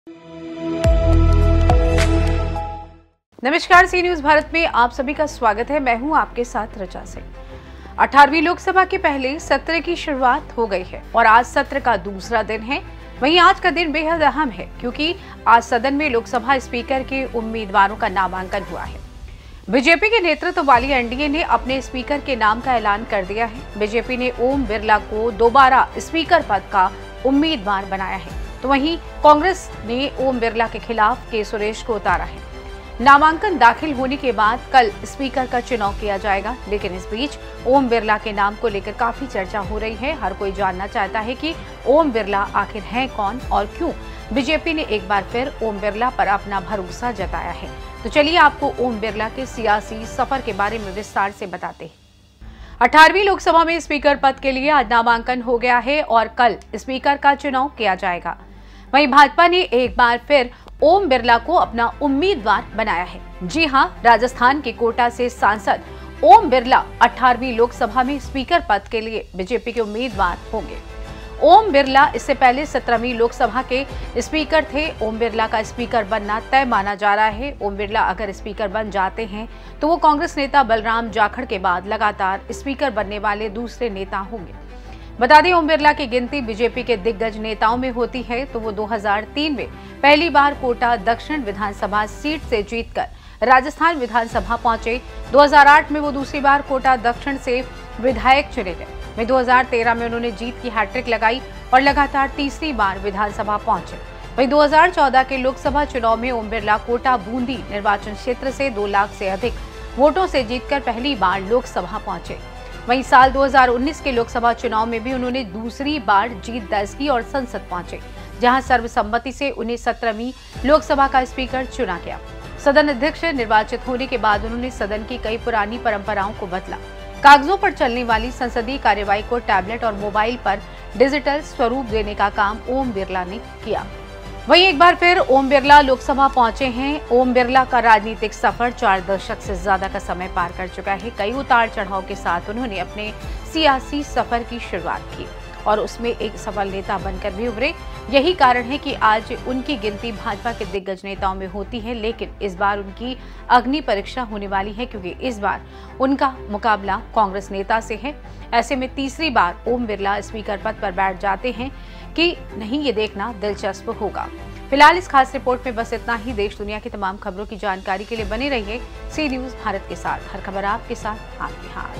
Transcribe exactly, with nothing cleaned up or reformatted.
नमस्कार, सी न्यूज भारत में आप सभी का स्वागत है। मैं हूं आपके साथ रचा सिंह। अठारहवीं लोकसभा के पहले सत्र की शुरुआत हो गई है और आज सत्र का दूसरा दिन है। वहीं आज का दिन बेहद अहम है क्योंकि आज सदन में लोकसभा स्पीकर के उम्मीदवारों का नामांकन हुआ है। बीजेपी के नेतृत्व वाली एनडीए ने अपने स्पीकर के नाम का ऐलान कर दिया है। बीजेपी ने ओम बिरला को दोबारा स्पीकर पद का उम्मीदवार बनाया है, तो वहीं कांग्रेस ने ओम बिरला के खिलाफ के सुरेश को उतारा है। नामांकन दाखिल होने के बाद कल स्पीकर का चुनाव किया जाएगा, लेकिन इस बीच ओम बिरला के नाम को लेकर काफी चर्चा हो रही है। हर कोई जानना चाहता है कि ओम बिरला आखिर हैं कौन और क्यों बीजेपी ने एक बार फिर ओम बिरला पर अपना भरोसा जताया है। तो चलिए आपको ओम बिरला के सियासी सफर के बारे में विस्तार से बताते हैं। अठारहवीं लोकसभा में स्पीकर पद के लिए आज नामांकन हो गया है और कल स्पीकर का चुनाव किया जाएगा। वहीं भाजपा ने एक बार फिर ओम बिरला को अपना उम्मीदवार बनाया है। जी हां, राजस्थान के कोटा से सांसद ओम बिरला अठारहवीं लोकसभा में स्पीकर पद के लिए बीजेपी के उम्मीदवार होंगे। ओम बिरला इससे पहले सत्रहवीं लोकसभा के स्पीकर थे। ओम बिरला का स्पीकर बनना तय माना जा रहा है। ओम बिरला अगर स्पीकर बन जाते हैं तो वो कांग्रेस नेता बलराम जाखड़ के बाद लगातार स्पीकर बनने वाले दूसरे नेता होंगे। बता दें, ओम बिरला की गिनती बीजेपी के दिग्गज नेताओं में होती है तो वो दो हज़ार तीन में पहली बार कोटा दक्षिण विधानसभा सीट से जीतकर राजस्थान विधानसभा पहुंचे। दो हज़ार आठ में वो दूसरी बार कोटा दक्षिण से विधायक चुने गए। वहीं दो हज़ार तेरह में उन्होंने जीत की हैट्रिक लगाई और लगातार तीसरी बार विधानसभा पहुंचे। वहीं दो हज़ार चौदह के लोकसभा चुनाव में ओम बिरला कोटा बूंदी निर्वाचन क्षेत्र से दो लाख से अधिक वोटों से जीतकर पहली बार लोकसभा पहुंचे। वहीं साल दो हज़ार उन्नीस के लोकसभा चुनाव में भी उन्होंने दूसरी बार जीत दर्ज की और संसद पहुंचे, जहां सर्वसम्मति से उन्हें सत्रहवीं लोकसभा का स्पीकर चुना गया। सदन अध्यक्ष निर्वाचित होने के बाद उन्होंने सदन की कई पुरानी परंपराओं को बदला। कागजों पर चलने वाली संसदीय कार्यवाही को टैबलेट और मोबाइल पर डिजिटल स्वरूप देने का काम ओम बिरला ने किया। वहीं एक बार फिर ओम बिरला लोकसभा पहुंचे हैं। ओम बिरला का राजनीतिक सफर चार दशक से ज्यादा का समय पार कर चुका है। कई उतार चढ़ाव के साथ उन्होंने अपने सियासी सफर की शुरुआत की और उसमें एक सफल नेता बनकर भी उभरे। यही कारण है कि आज उनकी गिनती भाजपा के दिग्गज नेताओं में होती है, लेकिन इस बार उनकी अग्नि परीक्षा होने वाली है क्योंकि इस बार उनका मुकाबला कांग्रेस नेता से है। ऐसे में तीसरी बार ओम बिरला स्पीकर पद पर बैठ जाते हैं कि नहीं, ये देखना दिलचस्प होगा। फिलहाल इस खास रिपोर्ट में बस इतना ही। देश दुनिया की तमाम खबरों की जानकारी के लिए बने रहिए सी न्यूज भारत के साथ। हर खबर आपके साथ, आपके हाथ।